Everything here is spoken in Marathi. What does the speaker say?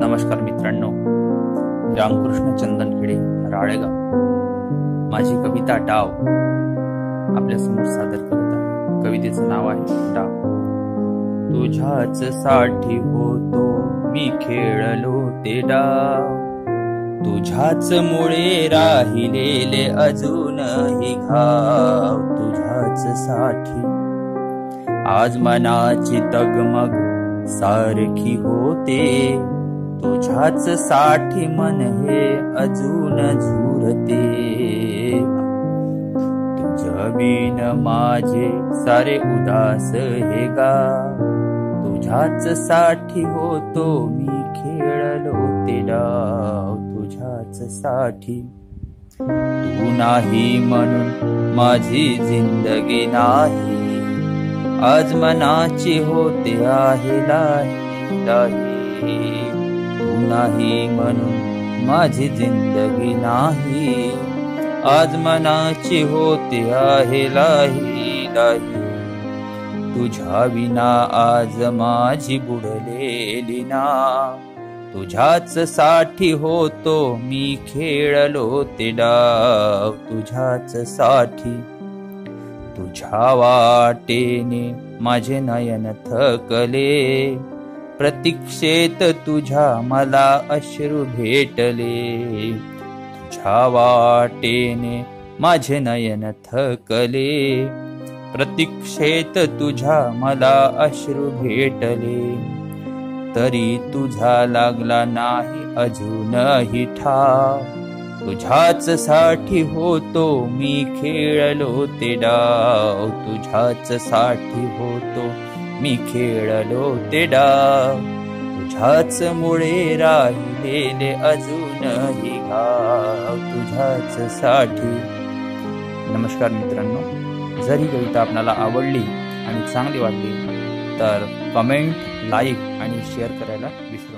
नमस्कार मित्रांनो, रामकृष्ण चंदनखेडे राळेगाव माझी कविता डाव आपल्या समोर सादर करत आहे। कवितेचं नाव आहे डाव। तुझ्याच साठी होतो मी खेळलो ते डाव, तुझ्याच मुळे राहिलेले अजूनही घाव। तुझ्याच साठी आज मनाची तगमग सारखी होते, तुझ्याच साठी मन हे अजून झुरते। तुझ्या बिन माझे सारे उदास हे गाव, तुझ्याच साठी होतो मी खेळलो ते डाव। तुझ्याच साठी तू नाही म्हणून माझी जिंदगी नाही, आज मनाची होते आहे लाही लाही। तू नाही म्हणून माझी जिंदगी नाही, आज मनाची होते आहे लाही लाही। तुझ्या विना आज माझी बुडलेली नाव, तुझ्याच साठी होतो मी खेळलो ते डाव। तुझ्याच साठी तुझ्या वाटेने माझे नयन थकले, प्रतीक्षेत तुझ्या मला अश्रू भेटले। तुझ्या वाटेने माझे नयन थकले, प्रतीक्षेत तुझ्या मला अश्रू भेटले। तरी तुझा लागला नाही अजूनही ठाव, तुझ्याच साठी होतो मी खेळलो ते डाव। तुझ्याच साठी होतो मी खेळलो ते डाव, तुझ्याच मुळे राहिलेले अजूनही घाव। तुझ्याच साठी। नमस्कार मित्रांनो, जर ही कविता आपल्याला आवडली आणि चांगली वाटली तर कमेंट, लाईक आणि शेअर करायला विसरू नका।